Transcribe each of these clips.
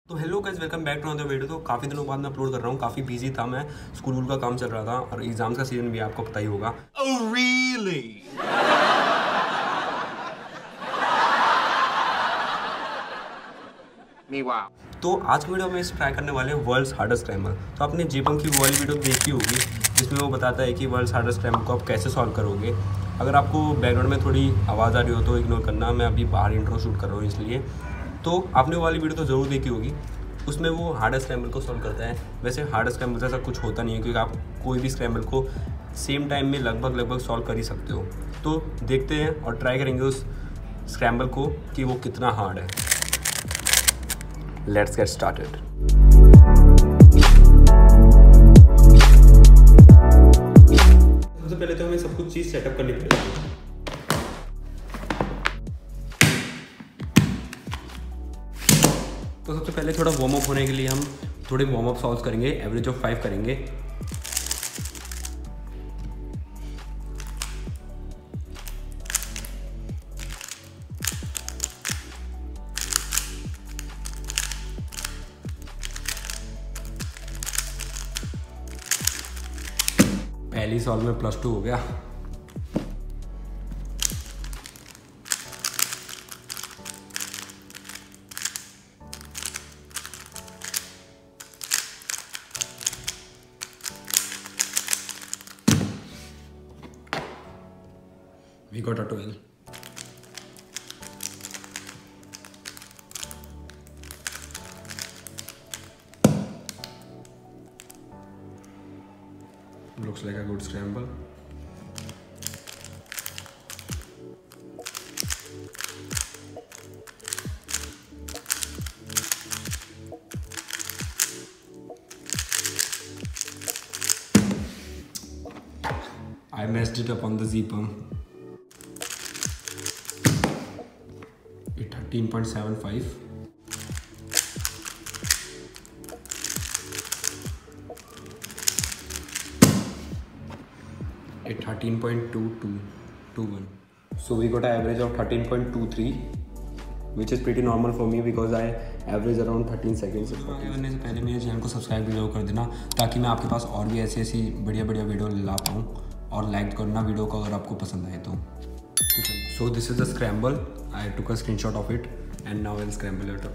तो hello guys, welcome back to another video. तो काफ़ी दिनों बाद मैं अपलोड कर रहा हूँ। काफ़ी बिजी था मैं, स्कूल का काम चल रहा था और एग्जाम्स का सीजन भी आपको पता ही होगा। Oh, really? Me wow. तो आज की वीडियो में इस ट्राई करने वाले हैं वर्ल्ड्स हार्डेस्ट स्क्रैमर। तो आपने जेपम की वाली वीडियो देखी होगी जिसमें वो बताता है कि वर्ल्ड्स हार्डेस्ट स्क्रैमर को आप कैसे सॉल्व करोगे। अगर आपको बैकग्राउंड में थोड़ी आवाज़ आ रही हो तो इग्नोर करना, मैं अभी बाहर इंट्रो शूट कर रहा हूँ इसलिए। तो आपने वो वाली वीडियो तो ज़रूर देखी होगी, उसमें वो हार्डेस्ट स्क्रैमर को सॉल्व करता है। वैसे हार्डेस्ट स्क्रैमर जैसा कुछ होता नहीं है क्योंकि आप कोई भी स्क्रैमर को सेम टाइम में लगभग सॉल्व कर ही सकते हो। तो देखते हैं और ट्राई करेंगे उस स्क्रैमर को कि वो कितना हार्ड है। Let's get started. सबसे पहले तो हमें सब कुछ चीज़ सेटअप करनी पड़ेगी। तो सबसे पहले थोड़ा वार्म अप होने के लिए हम थोड़े वार्म अप सॉल्व करेंगे, एवरेज ऑफ 5 करेंगे। पहली सॉल्व में +2 हो गया। We got a 12. Looks like a good scramble. I messed it up on the Z-pump. 13.75. At 13.2221. So we got an average of 13.23, which is pretty normal for me because I average around 13 seconds. आगे बढ़ने से पहले मेरे channel को subscribe भी जरूर कर देना ताकि मैं आपके पास और भी ऐसी बढ़िया वीडियो ला पाऊँ, और लाइक करना वीडियो को अगर आपको पसंद आए तो। So this is the scramble. I took a screenshot of it and now I'll scramble it up.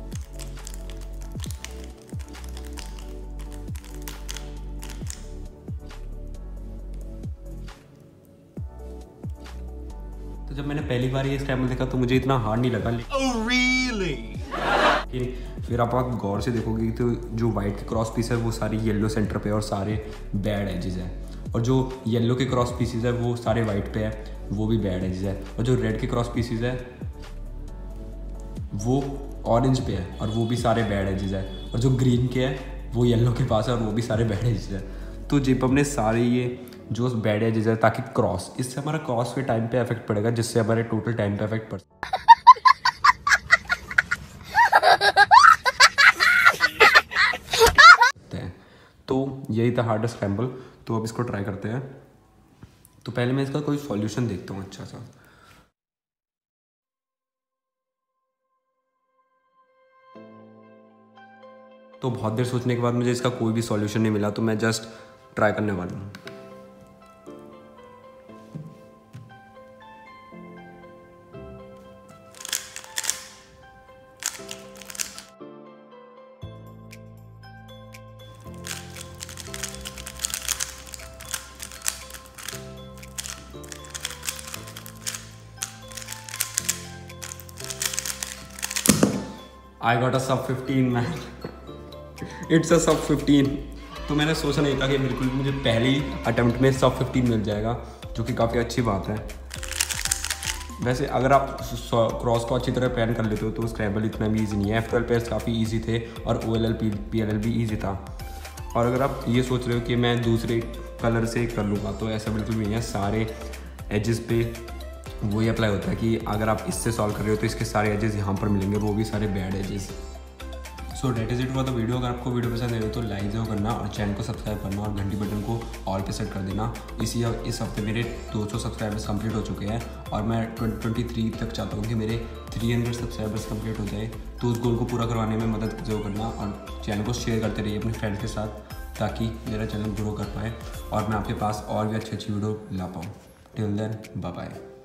तो जब मैंने पहली बार ये स्क्रैम्बल देखा तो मुझे इतना हार्ड नहीं लगा। Oh, really? लेकिन फिर आप गौर से देखोगे तो जो वाइट के क्रॉस पीस है वो सारे येलो सेंटर पे और सारे बैड एजेस है, और जो येलो के क्रॉस पीसेस है वो सारे वाइट पे है, वो भी बैड एजेस है, और जो रेड के क्रॉस पीसेस है वो ऑरेंज पे है और वो भी सारे बैड एजेस है, और जो ग्रीन के है वो येलो के पास है और वो भी सारे बैड एजेस है। तो जेपम ने सारे ये जो बैड एजेस है ताकि क्रॉस, इससे हमारा क्रॉस के टाइम पे इफेक्ट पड़ेगा, जिससे हमारे टोटल टाइम पे इफेक्ट पड़ता है। तो यही था हार्डेस्ट स्क्रैम्बल। तो अब इसको ट्राई करते हैं। तो पहले मैं इसका कोई सॉल्यूशन देखता हूँ अच्छा सा। तो बहुत देर सोचने के बाद मुझे इसका कोई भी सॉल्यूशन नहीं मिला, तो मैं जस्ट ट्राई करने वाला हूँ। I got a sub 15 man. It's a sub 15. तो मैंने सोचा नहीं था कि बिल्कुल मुझे पहली अटेम्प्ट में sub 15 मिल जाएगा, जो कि काफ़ी अच्छी बात है। वैसे अगर आप क्रॉस को अच्छी तरह प्लान कर लेते हो तो स्क्रैम्बल इतना भी ईजी नहीं है। F12 पेयर्स काफ़ी ईजी थे और OLL PLL भी ईजी था। और अगर आप ये सोच रहे हो कि मैं दूसरे कलर से कर लूँगा तो ऐसा बिल्कुल भी नहीं है। सारे एजेस पे वही अप्लाई होता है कि अगर आप इससे सॉल्व कर रहे हो तो इसके सारे एजेस यहाँ पर मिलेंगे, वो भी सारे bad edges. So that is it for the video. अगर आपको वीडियो पसंद आए तो लाइक जरूर करना और चैनल को सब्सक्राइब करना और घंटी बटन को ऑल पे सेट कर देना। इस हफ्ते मेरे 200 सब्सक्राइबर्स कंप्लीट हो चुके हैं और मैं 2023 तक चाहता हूँ कि मेरे 300 सब्सक्राइबर्स कंप्लीट हो जाए। तो उस गोल को पूरा करवाने में मदद जरूर करना और चैनल को शेयर करते रहिए अपने फ्रेंड्स के साथ, ताकि मेरा चैनल ग्रो कर पाए और मैं आपके पास और भी अच्छी वीडियो ला पाऊँ। Till then bye bye.